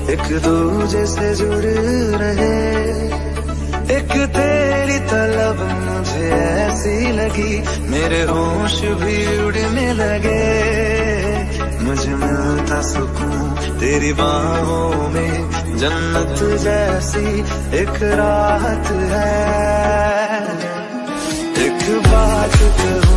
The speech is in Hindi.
एक दूजे से जुड़ रहे। एक तेरी तलब मुझे ऐसी लगी, मेरे होश भी उड़ने लगे। मुझे मिलता सुकून तेरी बाहों में, जन्नत जैसी एक राहत है। एक बात